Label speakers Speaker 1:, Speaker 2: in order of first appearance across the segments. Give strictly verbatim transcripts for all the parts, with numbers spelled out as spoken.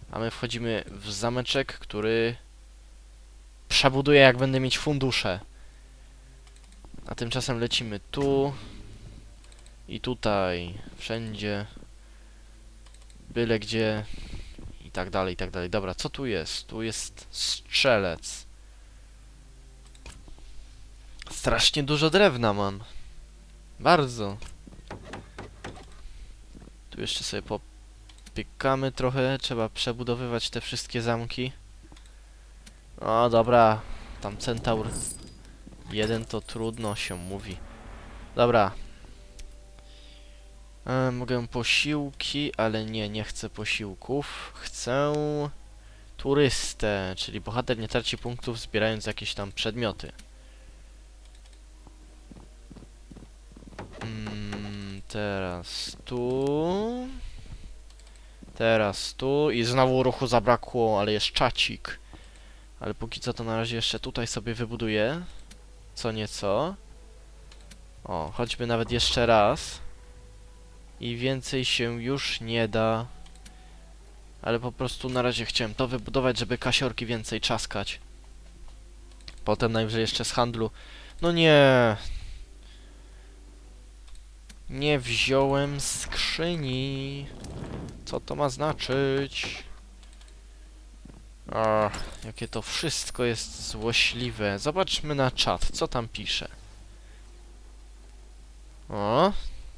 Speaker 1: A my wchodzimy w zameczek, który przebuduję, jak będę mieć fundusze. A tymczasem lecimy tu i tutaj, wszędzie, byle gdzie i tak dalej, i tak dalej. Dobra, co tu jest? Tu jest strzelec. Strasznie dużo drewna mam. Bardzo. Tu jeszcze sobie popykamy trochę. Trzeba przebudowywać te wszystkie zamki. O, dobra. Tam centaur jeden to trudno się mówi. Dobra. E, mogę posiłki, ale nie, nie chcę posiłków. Chcę turystę, czyli bohater nie traci punktów zbierając jakieś tam przedmioty. Mm, teraz tu. Teraz tu. I znowu ruchu zabrakło, ale jest czacik. Ale póki co to na razie jeszcze tutaj sobie wybuduję. Co nieco. O, choćby nawet jeszcze raz. I więcej się już nie da. Ale po prostu na razie chciałem to wybudować, żeby kasiorki więcej czaskać. Potem najwyżej jeszcze z handlu. No nie. Nie wziąłem skrzyni. Co to ma znaczyć? Ach, jakie to wszystko jest złośliwe. Zobaczmy na czat, co tam pisze. O.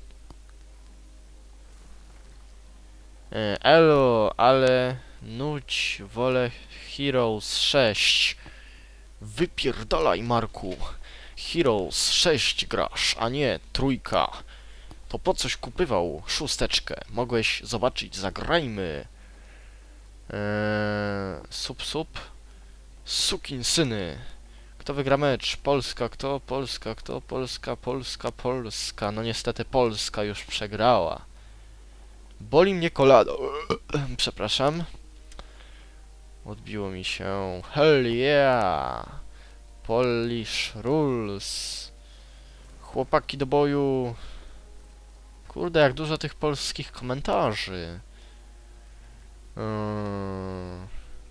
Speaker 1: E, elo, ale nuć wolę Heroes sześć. Wypierdalaj, Marku. Heroes sześć grasz, a nie trójka. To po coś kupywał szósteczkę. Mogłeś zobaczyć, zagrajmy. Eee, sub sub. Sukinsyny. Kto wygra mecz? Polska. Kto? Polska. Kto? Polska. Polska. Polska. No niestety Polska już przegrała. Boli mnie kolano. Przepraszam. Odbiło mi się. Hell yeah. Polish rules. Chłopaki do boju. Kurde, jak dużo tych polskich komentarzy. Hmm.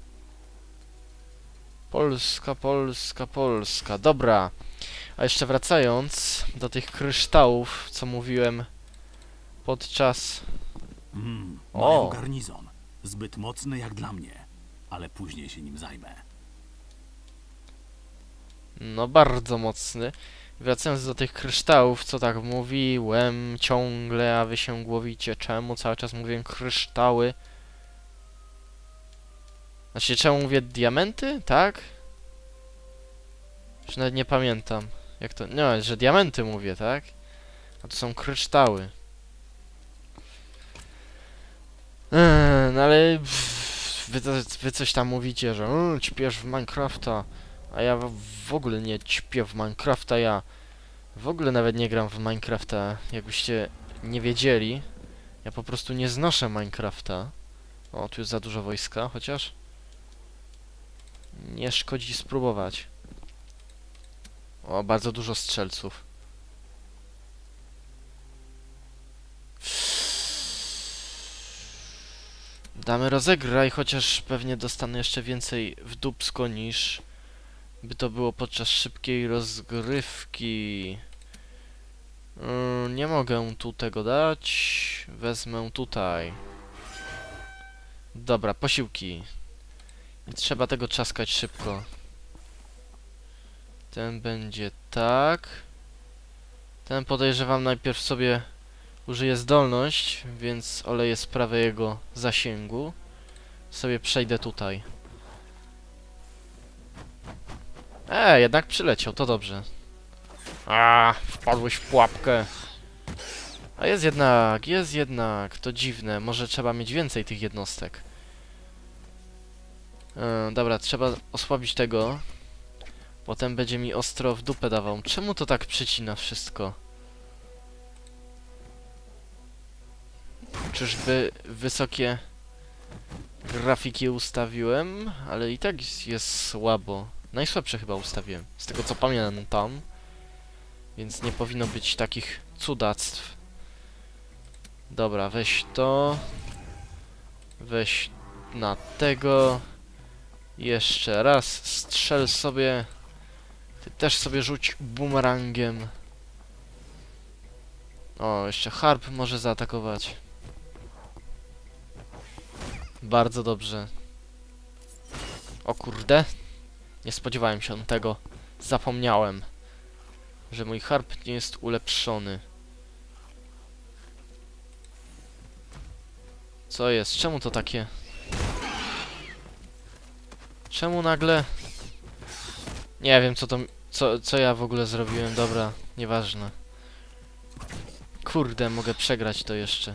Speaker 1: Polska, Polska, Polska. Dobra. A jeszcze wracając do tych kryształów, co mówiłem podczas...
Speaker 2: Mm,
Speaker 1: O!
Speaker 2: mają garnizon. Zbyt mocny jak dla mnie. Ale później się nim zajmę.
Speaker 1: No, bardzo mocny. Wracając do tych kryształów, co tak mówiłem ciągle, a wy się głowicie, czemu cały czas mówię kryształy? Znaczy, czemu mówię diamenty? Tak? Już nawet nie pamiętam. Jak to... No, że diamenty mówię, tak? A to są kryształy. Eee, no ale... Pff, wy, to, wy coś tam mówicie, że o, ćpiesz w Minecrafta. A ja w, w ogóle nie ćpię w Minecrafta, ja... W ogóle nawet nie gram w Minecrafta, jakbyście nie wiedzieli. Ja po prostu nie znoszę Minecrafta. O, tu jest za dużo wojska, chociaż... Nie szkodzi spróbować. O, bardzo dużo strzelców. Damy rozegraj, chociaż pewnie dostanę jeszcze więcej w dupsko niż by to było podczas szybkiej rozgrywki. Yy, nie mogę tu tego dać. Wezmę tutaj. Dobra, posiłki. I trzeba tego czaskać szybko. Ten będzie tak. Ten podejrzewam najpierw sobie użyję zdolność, więc oleję sprawę jego zasięgu. Sobie przejdę tutaj. E, jednak przyleciał, to dobrze. A, wpadłeś w pułapkę. A jest jednak, jest jednak, to dziwne. Może trzeba mieć więcej tych jednostek. E, dobra, trzeba osłabić tego. Potem będzie mi ostro w dupę dawał. Czemu to tak przycina wszystko? Czyżby wysokie grafiki ustawiłem? Ale i tak jest słabo. Najsłabsze chyba ustawiłem, z tego co pamiętam. Więc nie powinno być takich cudactw. Dobra, weź to. Weź na tego. Jeszcze raz strzel sobie. Ty też sobie rzuć bumerangiem. O, jeszcze harp może zaatakować. Bardzo dobrze. O kurde. Nie spodziewałem się tego. Zapomniałem, że mój harp nie jest ulepszony. Co jest? Czemu to takie? Czemu nagle? Nie wiem co to... Co, co ja w ogóle zrobiłem. Dobra, nieważne. Kurde, mogę przegrać to jeszcze.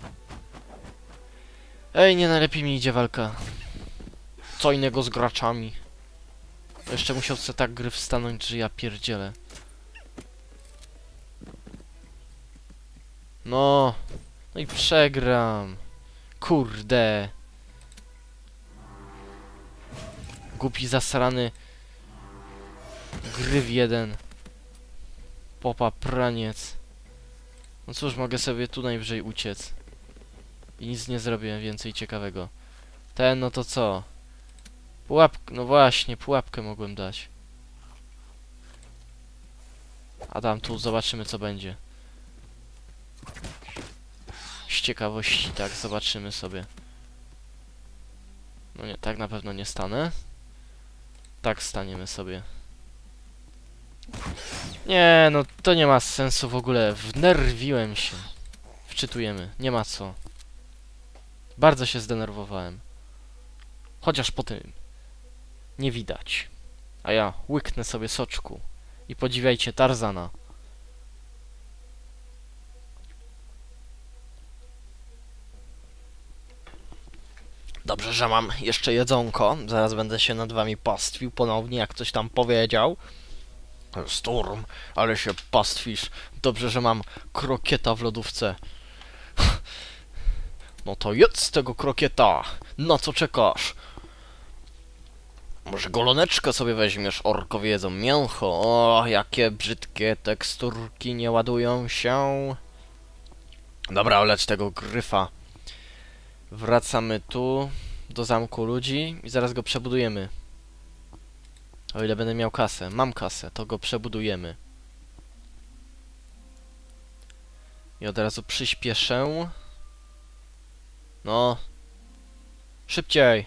Speaker 1: Ej, nie najlepiej mi idzie walka. Co innego z graczami. Jeszcze musiał sobie tak gry wstanąć, że ja pierdzielę. No. No i przegram. Kurde. Głupi zasrany. Gryw jeden. Popa praniec. No cóż, mogę sobie tu najwyżej uciec. I nic nie zrobię więcej ciekawego. Ten, no to co? Pułapkę, no właśnie, pułapkę mogłem dać. A tam tu zobaczymy co będzie. Z ciekawości, tak, zobaczymy sobie. No nie, tak na pewno nie stanę. Tak staniemy sobie. Nie, no to nie ma sensu w ogóle. Wnerwiłem się. Wczytujemy, nie ma co. Bardzo się zdenerwowałem. Chociaż po tym nie widać. A ja łyknę sobie soczku. I podziwiajcie Tarzana. Dobrze, że mam jeszcze jedzonko. Zaraz będę się nad wami pastwił ponownie, jak ktoś tam powiedział. Storm, ale się pastwisz. Dobrze, że mam krokieta w lodówce. No to jedz tego krokieta. Na co czekasz? Może goloneczkę sobie weźmiesz, orkowie jedzą mięcho. O, jakie brzydkie teksturki nie ładują się. Dobra, olecz tego gryfa. Wracamy tu, do zamku ludzi i zaraz go przebudujemy. O ile będę miał kasę. Mam kasę, to go przebudujemy. I od razu przyspieszę. No. Szybciej.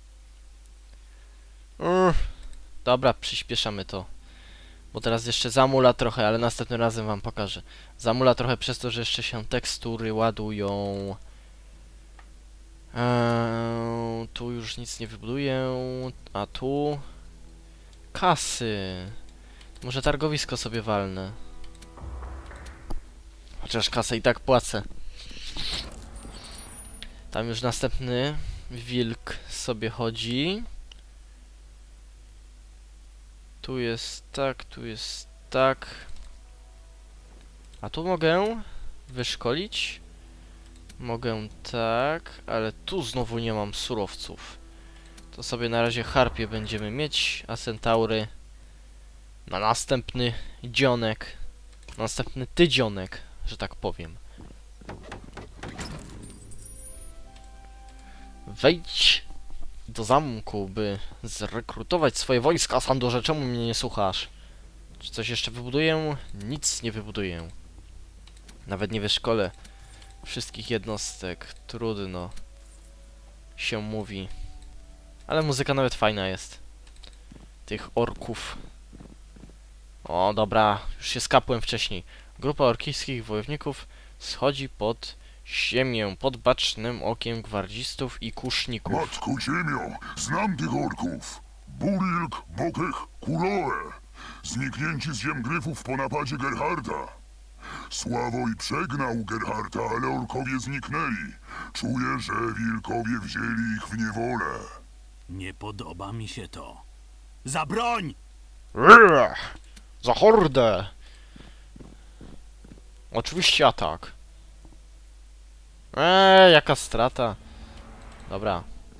Speaker 1: Uff. Dobra, przyspieszamy to. Bo teraz jeszcze zamula trochę, ale następnym razem wam pokażę. Zamula trochę przez to, że jeszcze się tekstury ładują. Eee, tu już nic nie wybuduję. A tu... Kasy. Może targowisko sobie walnę. Chociaż kasę i tak płacę. Tam już następny wilk sobie chodzi. Tu jest tak, tu jest tak. A tu mogę wyszkolić. Mogę tak, ale tu znowu nie mam surowców. To sobie na razie harpie będziemy mieć, a centaury na następny dzionek. Następny tydzionek, że tak powiem. Wejdź do zamku, by zrekrutować swoje wojska. Sandorze, czemu mnie nie słuchasz? Czy coś jeszcze wybuduję? Nic nie wybuduję. Nawet nie wyszkolę wszystkich jednostek. Trudno się mówi. Ale muzyka nawet fajna jest. Tych orków. O, dobra. Już się skapłem wcześniej. Grupa orkijskich wojowników schodzi pod ziemię, pod bacznym okiem gwardzistów i kuszników.
Speaker 3: Matko ziemio, znam tych orków. Burilk, Bokech, Kuroe. Zniknięci z ziem gryfów po napadzie Gerharda. Sławoj przegnał Gerharda, ale orkowie zniknęli. Czuję, że wilkowie wzięli ich w niewolę.
Speaker 2: Nie podoba mi się to. Za broń!
Speaker 1: Rrr, za hordę! Oczywiście atak. Eee, jaka strata. Dobra.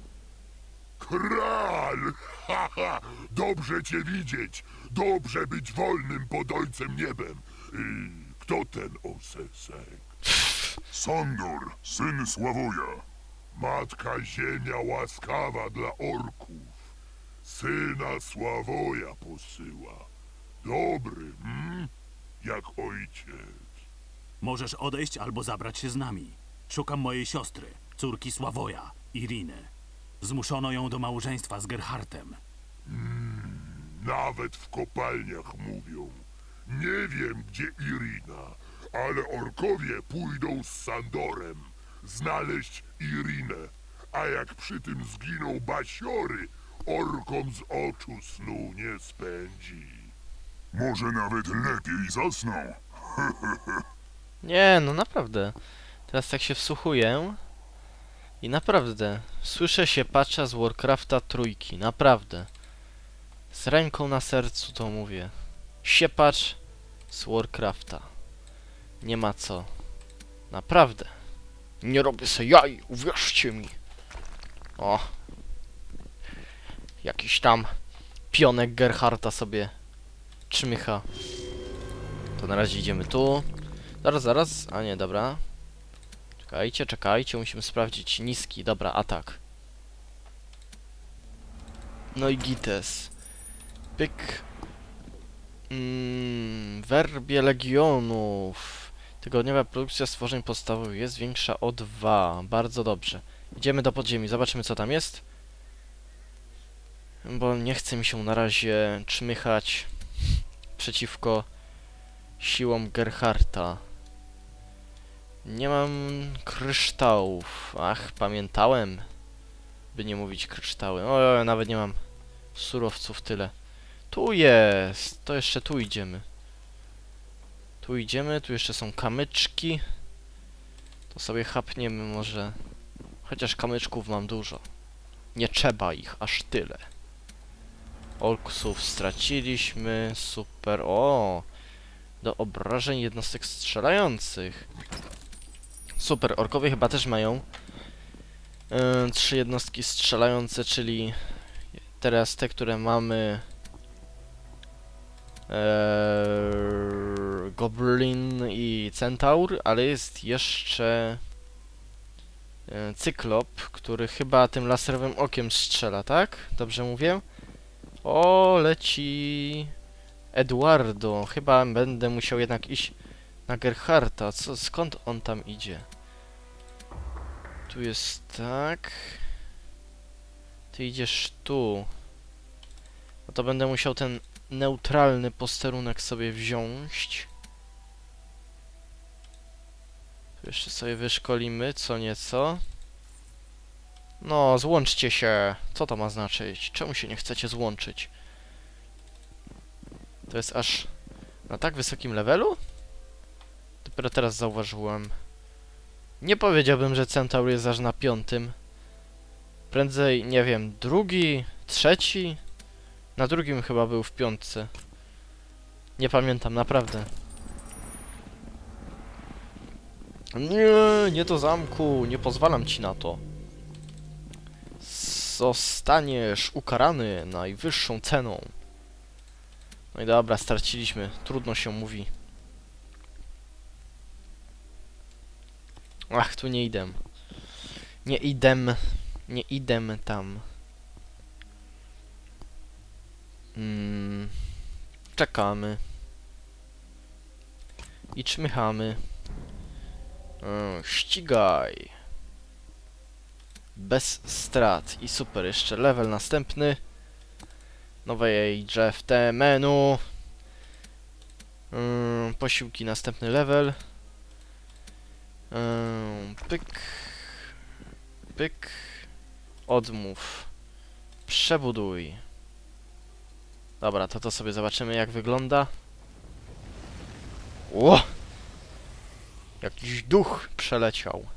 Speaker 3: Kral! Ha, ha! Dobrze cię widzieć. Dobrze być wolnym pod ojcem niebem. I kto ten Osesek? Sandor, syn Sławoja. Matka Ziemia łaskawa dla orków. Syna Sławoja posyła. Dobry, hmm? Jak ojciec.
Speaker 2: Możesz odejść albo zabrać się z nami. Szukam mojej siostry, córki Sławoja, Iriny. Zmuszono ją do małżeństwa z Gerhartem.
Speaker 3: Nawet w kopalniach mówią. Nie wiem, gdzie Irina, ale orkowie pójdą z Sandorem znaleźć Irinę, a jak przy tym zginą basiory, orkom z oczu snu nie spędzi. Może nawet lepiej zasną.
Speaker 1: Nie, no naprawdę. Teraz tak się wsłuchuję. I naprawdę, słyszę się patcha z Warcrafta trójki, naprawdę. Z ręką na sercu to mówię. Siepacz z Warcrafta. Nie ma co. Naprawdę. Nie robię se jaj, uwierzcie mi. O. Jakiś tam pionek Gerharta sobie czmycha. To na razie idziemy tu. Zaraz, zaraz. A nie, dobra. Czekajcie, czekajcie. Musimy sprawdzić niski. Dobra, atak. No i gites. Pyk. Mm, werbie legionów. Tygodniowa produkcja stworzeń podstawowych jest większa o dwa. Bardzo dobrze. Idziemy do podziemi. Zobaczymy, co tam jest. Bo nie chce mi się na razie czmychać przeciwko siłom Gerharta. Nie mam kryształów. Ach, pamiętałem. By nie mówić kryształy. O, nawet nie mam surowców tyle. Tu jest. To jeszcze tu idziemy. Tu idziemy. Tu jeszcze są kamyczki. To sobie chapniemy może. Chociaż kamyczków mam dużo. Nie trzeba ich aż tyle. Orksów straciliśmy. Super. O! Do obrażeń jednostek strzelających. Super. Orkowie chyba też mają yy, trzy jednostki strzelające, czyli teraz te, które mamy. Eee, Goblin i Centaur, ale jest jeszcze e, Cyklop, który chyba tym laserowym okiem strzela, tak? Dobrze mówię? O, leci Eduardo. Chyba będę musiał jednak iść na Gerharta. Co, skąd on tam idzie? Tu jest tak. Ty idziesz tu. No to będę musiał ten neutralny posterunek sobie wziąć. Tu jeszcze sobie wyszkolimy co nieco. No, złączcie się. Co to ma znaczyć? Czemu się nie chcecie złączyć? To jest aż na tak wysokim levelu? Dopiero teraz zauważyłem. Nie powiedziałbym, że Centaur jest aż na piątym. Prędzej, nie wiem, drugi, trzeci? Na drugim chyba był w piątce. Nie pamiętam, naprawdę. Nie, nie do zamku, nie pozwalam ci na to. Zostaniesz ukarany najwyższą ceną. No i dobra, straciliśmy. Trudno się mówi. Ach, tu nie idę. Nie idę. Nie idę tam. Hmm. Czekamy. I czmychamy. O, ścigaj. Bez strat. I super, jeszcze level następny. Nowe Age F T menu. Hmm, posiłki, następny level. Hmm, pyk. Pyk. Odmów. Przebuduj. Dobra, to to sobie zobaczymy, jak wygląda. Ło! Jakiś duch przeleciał.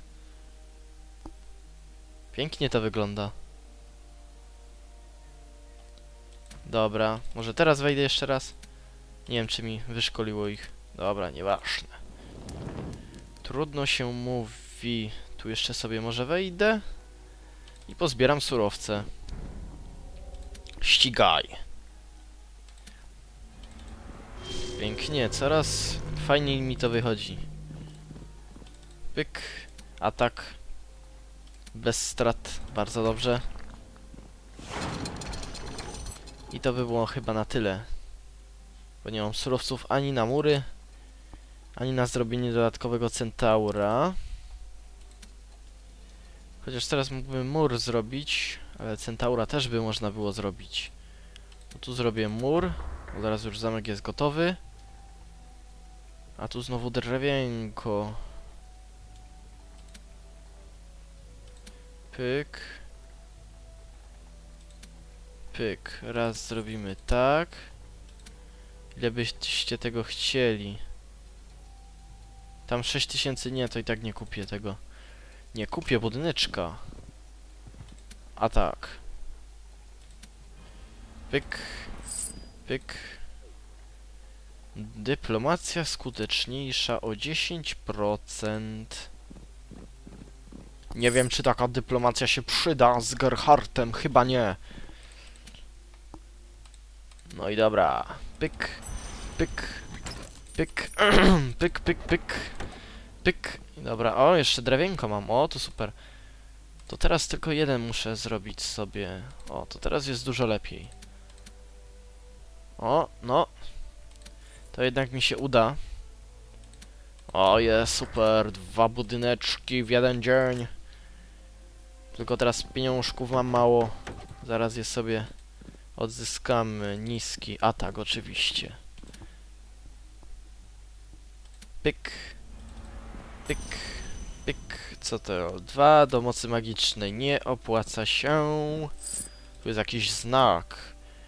Speaker 1: Pięknie to wygląda. Dobra, może teraz wejdę jeszcze raz? Nie wiem, czy mi wyszkoliło ich. Dobra, nieważne. Trudno się mówi. Tu jeszcze sobie może wejdę. I pozbieram surowce. Ścigaj. Pięknie, coraz fajniej mi to wychodzi. Pyk, atak. Bez strat, bardzo dobrze. I to by było chyba na tyle. Bo nie mam surowców ani na mury, ani na zrobienie dodatkowego centaura. Chociaż teraz mógłbym mur zrobić, ale centaura też by można było zrobić. No tu zrobię mur, bo zaraz już zamek jest gotowy. A tu znowu drewienko. Pyk. Pyk. Raz zrobimy tak. Ile byście tego chcieli? Tam sześć tysięcy nie, to i tak nie kupię tego. Nie kupię budyneczka. A tak. Pyk. Pyk. Dyplomacja skuteczniejsza o dziesięć procent. Nie wiem, czy taka dyplomacja się przyda z Gerhardtem. Chyba nie. No i dobra. Pyk. Pyk. Pyk. Pyk, pyk, pyk. Pyk. I dobra. O, jeszcze drewienko mam. O, to super. To teraz tylko jeden muszę zrobić sobie. O, to teraz jest dużo lepiej. O, no. To jednak mi się uda. O, jest super. Dwa budyneczki w jeden dzień. Tylko teraz pieniążków mam mało. Zaraz je sobie odzyskamy. Niski atak oczywiście. Pyk. Pyk. Pyk. Co to? Dwa do mocy magicznej. Nie opłaca się. Tu jest jakiś znak.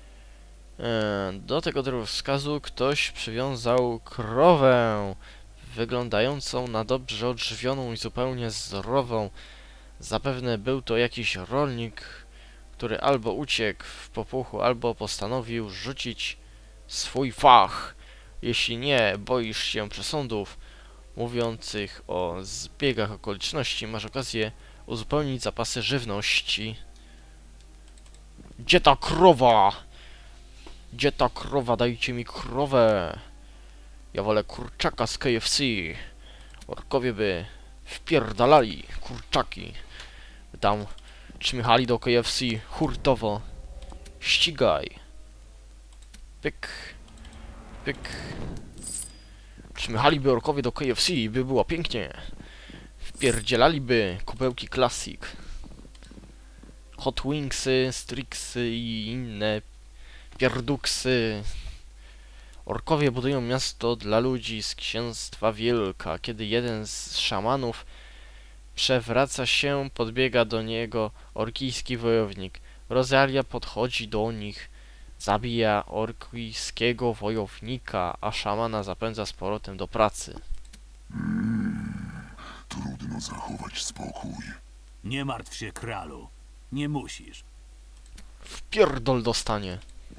Speaker 1: Do tego drogowskazu ktoś przywiązał krowę, wyglądającą na dobrze odżywioną i zupełnie zdrową. Zapewne był to jakiś rolnik, który albo uciekł w popuchu, albo postanowił rzucić swój fach. Jeśli nie boisz się przesądów mówiących o zbiegach okoliczności, masz okazję uzupełnić zapasy żywności. Gdzie ta krowa? Gdzie ta krowa? Dajcie mi krowę. Ja wolę kurczaka z K F C. Orkowie by wpierdalali kurczaki. By tam czmychali do K F C hurtowo. Ścigaj. Pyk. Pyk. Czmychaliby orkowie do K F C, by było pięknie. Wpierdzielaliby kubełki Classic. Hot Wingsy, Strixy i inne pierduksy. Orkowie budują miasto dla ludzi z Księstwa Wielka. Kiedy jeden z szamanów przewraca się, podbiega do niego orkijski wojownik. Rosalia podchodzi do nich, zabija orkijskiego wojownika, a szamana zapędza z powrotem do pracy.
Speaker 3: Mm, trudno zachować spokój.
Speaker 2: Nie martw się, kralu. Nie musisz.
Speaker 1: Wpierdol dostanie.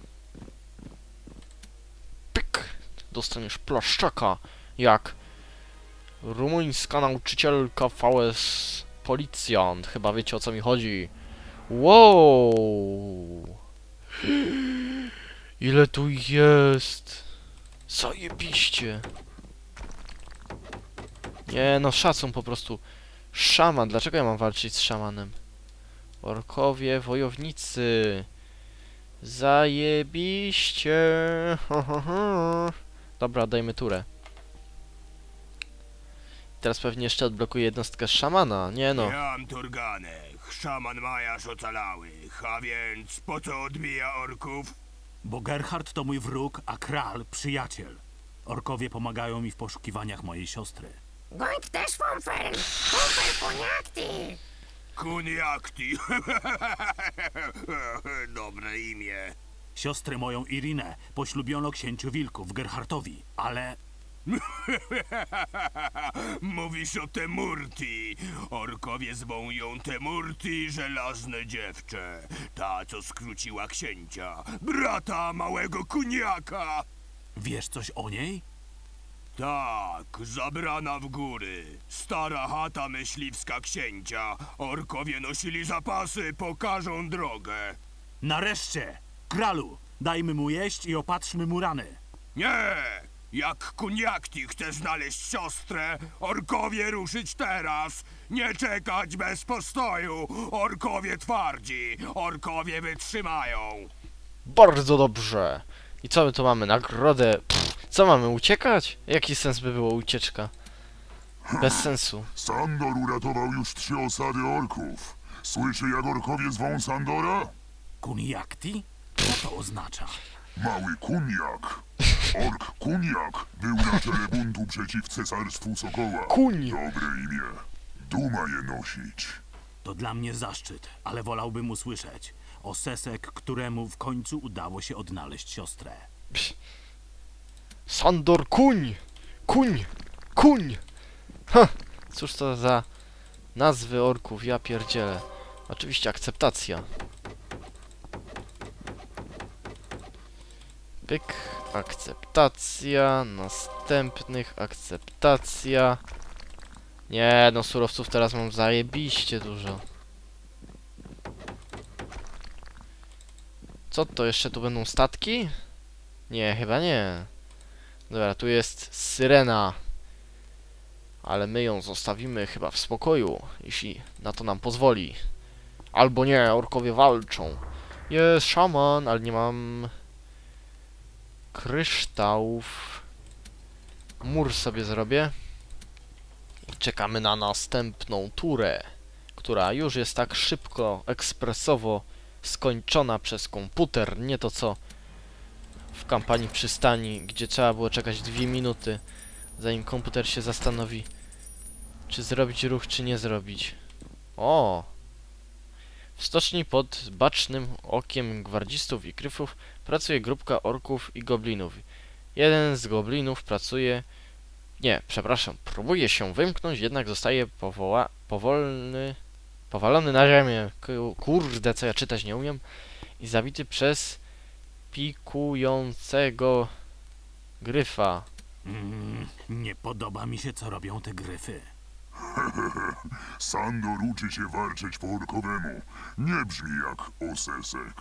Speaker 1: Pyk! Dostaniesz plaszczaka, jak rumuńska nauczycielka V S Policjant. Chyba wiecie, o co mi chodzi. Wow! Ile tu jest? Zajebiście! Nie no, szacun po prostu. Szaman, dlaczego ja mam walczyć z szamanem? Orkowie, wojownicy. Zajebiście. Ho, ho, ho. Dobra, dajmy turę. Teraz pewnie jeszcze odblokuję jednostkę szamana. Nie no.
Speaker 4: Jam Turganek, szaman majarz ocalałych, a więc po co odbija orków?
Speaker 2: Bo Gerhard to mój wróg, a kral przyjaciel. Orkowie pomagają mi w poszukiwaniach mojej siostry.
Speaker 5: Goit też fomfern, fomfer poniakty.
Speaker 4: Kuniakti. Dobre imię.
Speaker 2: Siostrę moją Irinę poślubiono księciu wilków Gerhartowi, ale...
Speaker 4: Mówisz o Temurti. Orkowie zwą ją Temurti, żelazne dziewczę. Ta, co skróciła księcia. Brata małego kuniaka.
Speaker 2: Wiesz coś o niej?
Speaker 4: Tak, zabrana w góry. Stara chata myśliwska księcia. Orkowie nosili zapasy, pokażą drogę.
Speaker 2: Nareszcie! Kralu, dajmy mu jeść i opatrzmy mu rany.
Speaker 4: Nie! Jak Kuniakti chce znaleźć siostrę, orkowie ruszyć teraz. Nie czekać bez postoju. Orkowie twardzi, orkowie wytrzymają.
Speaker 1: Bardzo dobrze. I co my tu mamy? Nagrodę. Pff, co mamy? Uciekać? Jaki sens by było ucieczka? Bez sensu.
Speaker 3: Sandor uratował już trzy osady orków. Słyszy, jak orkowie zwą Sandora?
Speaker 2: Kuniakti? Co to oznacza?
Speaker 3: Mały Kuniak. Ork Kuniak był na czele buntu przeciw cesarstwu Sokoła.
Speaker 1: Kuń!
Speaker 3: Dobre imię. Duma je nosić.
Speaker 2: To dla mnie zaszczyt, ale wolałbym usłyszeć o Sesek, któremu w końcu udało się odnaleźć siostrę.
Speaker 1: Sandor Kuń! Kuń! Kuń! Ha! Cóż to za nazwy orków, ja pierdzielę. Oczywiście akceptacja. Pyk, akceptacja, następnych, akceptacja. Nie, no surowców teraz mam zajebiście dużo. Co to, jeszcze tu będą statki? Nie, chyba nie. Dobra, tu jest syrena. Ale my ją zostawimy chyba w spokoju, jeśli na to nam pozwoli. Albo nie, orkowie walczą. Jest szaman, ale nie mam kryształów. Mur sobie zrobię. I czekamy na następną turę, która już jest tak szybko, ekspresowo skończona przez komputer. Nie to co w kampanii przystani, gdzie trzeba było czekać dwie minuty, zanim komputer się zastanowi, czy zrobić ruch, czy nie zrobić. O! W stoczni pod bacznym okiem gwardzistów i gryfów pracuje grupka orków i goblinów. Jeden z goblinów pracuje... Nie, przepraszam, próbuje się wymknąć, jednak zostaje powoła... powolny... powalony na ziemię. Kurde, co ja czytać nie umiem. I zabity przez pikującego gryfa.
Speaker 2: Mm, nie podoba mi się, co robią te gryfy.
Speaker 3: Sandor uczy się walczyć po orkowemu. Nie brzmi jak osesek.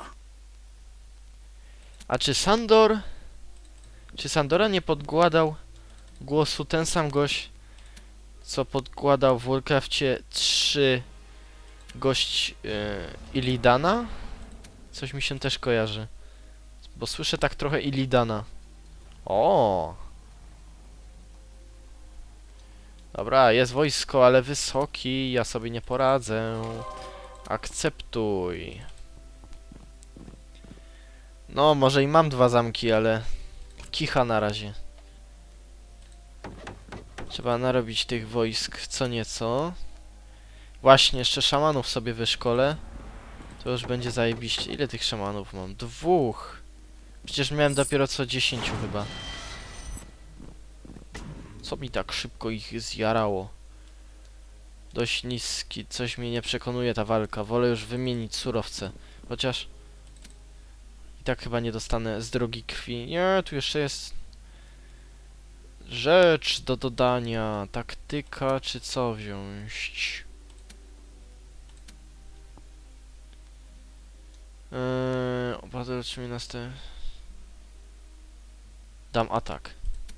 Speaker 1: A czy Sandor... Czy Sandora nie podkładał głosu ten sam gość, co podkładał w Warcrafcie trzy gość yy, Illidana? Coś mi się też kojarzy. Bo słyszę tak trochę Illidana. O! Dobra, jest wojsko, ale wysoki. Ja sobie nie poradzę. Akceptuj. No, może i mam dwa zamki, ale kicha na razie. Trzeba narobić tych wojsk co nieco. Właśnie, jeszcze szamanów sobie wyszkolę. To już będzie zajebiście. Ile tych szamanów mam? Dwóch. Przecież miałem dopiero co dziesięciu chyba. Co mi tak szybko ich zjarało? Dość niski. Coś mnie nie przekonuje ta walka. Wolę już wymienić surowce. Chociaż... I tak chyba nie dostanę z drogi krwi. Nie, tu jeszcze jest... Rzecz do dodania. Taktyka, czy co wziąć? Eee, opadł czy mi następny... Dam atak.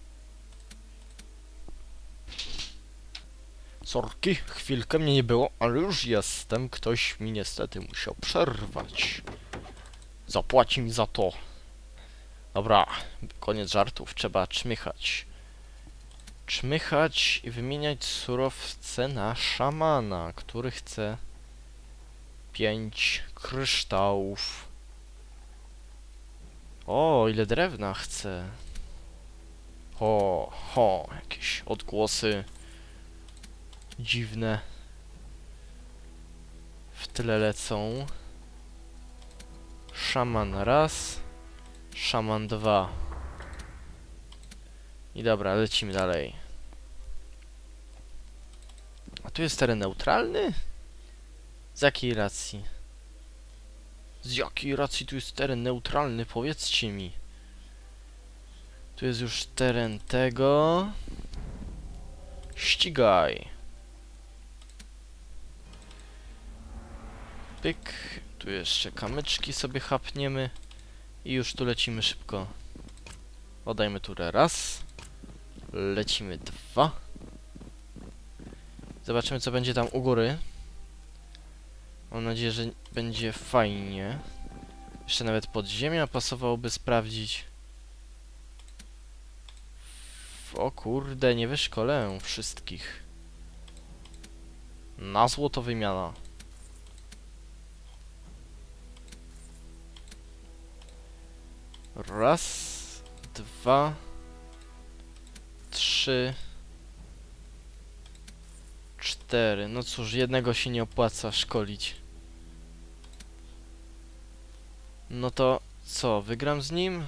Speaker 1: Sorki, chwilkę mnie nie było, ale już jestem. Ktoś mi niestety musiał przerwać. Zapłaci mi za to. Dobra, koniec żartów. Trzeba czmychać. Czmychać i wymieniać surowce na szamana, który chce pięć kryształów. O, ile drewna chce. Ho, ho, jakieś odgłosy dziwne w tle lecą. Szaman raz, szaman dwa. I dobra, lecimy dalej. A tu jest teren neutralny? Z jakiej racji? Z jakiej racji tu jest teren neutralny? Powiedzcie mi. Tu jest już teren tego. Ścigaj. Pyk. Tu jeszcze kamyczki sobie chapniemy. I już tu lecimy szybko. Oddajmy turę raz. Lecimy dwa. Zobaczymy, co będzie tam u góry. Mam nadzieję, że będzie fajnie. Jeszcze nawet podziemia pasowałoby sprawdzić. O kurde, nie wyszkolę wszystkich. Na złoto wymiana. Raz, dwa, trzy, cztery. No cóż, jednego się nie opłaca szkolić. No to co, wygram z nim?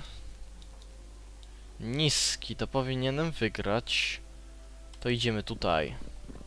Speaker 1: Niski, to powinienem wygrać. To idziemy tutaj.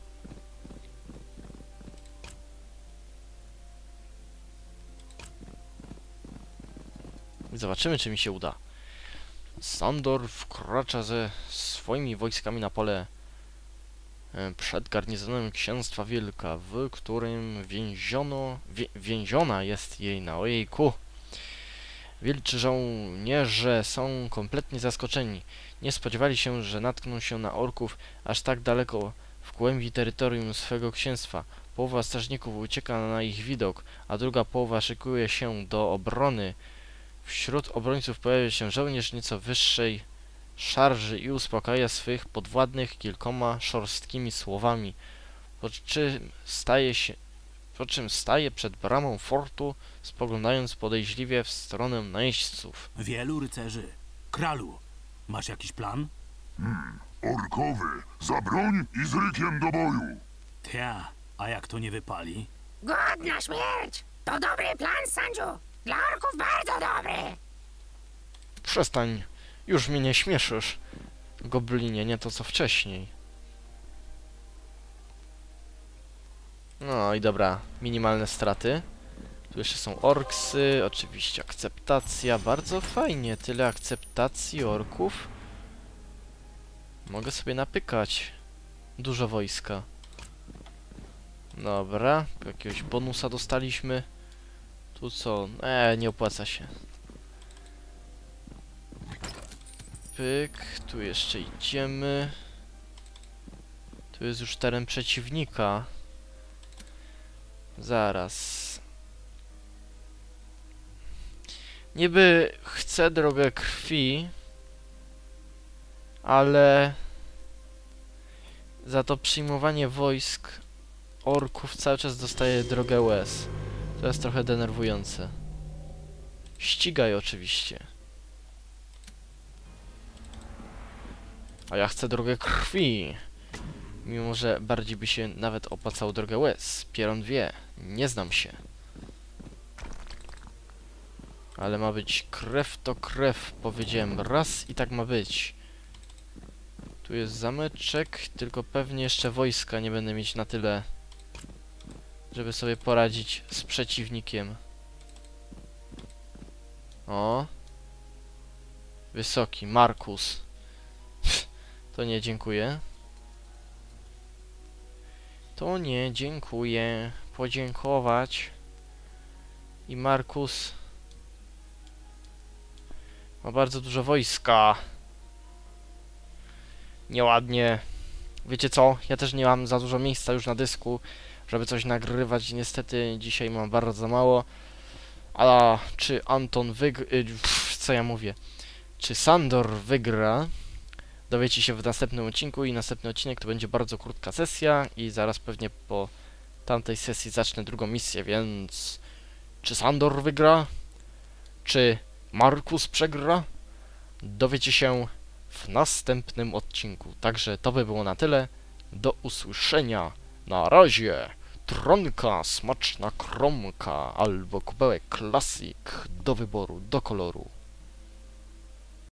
Speaker 1: I zobaczymy, czy mi się uda. Sandor wkracza ze swoimi wojskami na pole e, przed garnizonem Księstwa Wielka, w którym więziono, wie, więziona jest jej na ojejku. Wielczy żołnierze są kompletnie zaskoczeni. Nie spodziewali się, że natkną się na orków aż tak daleko w głębi terytorium swego księstwa. Połowa strażników ucieka na ich widok, a druga połowa szykuje się do obrony. Wśród obrońców pojawia się żołnierz nieco wyższej szarży i uspokaja swych podwładnych kilkoma szorstkimi słowami, po czym staje się po czym staje przed bramą fortu, spoglądając podejrzliwie w stronę najeźdźców.
Speaker 2: Wielu rycerzy. Kralu, masz jakiś plan?
Speaker 3: Hmm, orkowy, za broń i z rykiem do boju.
Speaker 2: Tia, a jak to nie wypali?
Speaker 5: Godna śmierć! To dobry plan, Sandziu! Dla orków bardzo dobry!
Speaker 1: Przestań, już mnie nie śmieszysz, goblinie, nie to co wcześniej. No i dobra, minimalne straty. Tu jeszcze są orksy, oczywiście akceptacja, bardzo fajnie, tyle akceptacji orków. Mogę sobie napykać dużo wojska. Dobra, jakiegoś bonusa dostaliśmy. Tu co? Eee, nie opłaca się. Pyk, tu jeszcze idziemy. Tu jest już teren przeciwnika. Zaraz. Niby chcę drogę krwi, ale za to przyjmowanie wojsk orków cały czas dostaję drogę łez. To jest trochę denerwujące. Ścigaj oczywiście. A ja chcę drogę krwi. Mimo, że bardziej by się nawet opłacało drogę łez. Pieron wie. Nie znam się. Ale ma być krew to krew. Powiedziałem raz i tak ma być. Tu jest zameczek. Tylko pewnie jeszcze wojska nie będę mieć na tyle, żeby sobie poradzić z przeciwnikiem. O. Wysoki. Markus. To nie, dziękuję. To nie, dziękuję. Podziękować. I Markus ma bardzo dużo wojska. Nieładnie. Wiecie co? Ja też nie mam za dużo miejsca już na dysku, żeby coś nagrywać. Niestety dzisiaj mam bardzo mało. A czy Anton wygra... Co ja mówię? Czy Sandor wygra? Dowiecie się w następnym odcinku i następny odcinek to będzie bardzo krótka sesja i zaraz pewnie po tamtej sesji zacznę drugą misję, więc czy Sandor wygra? Czy Markus przegra? Dowiecie się w następnym odcinku. Także to by było na tyle. Do usłyszenia. Na razie. Tronka, smaczna kromka albo kubełek klasik do wyboru, do koloru.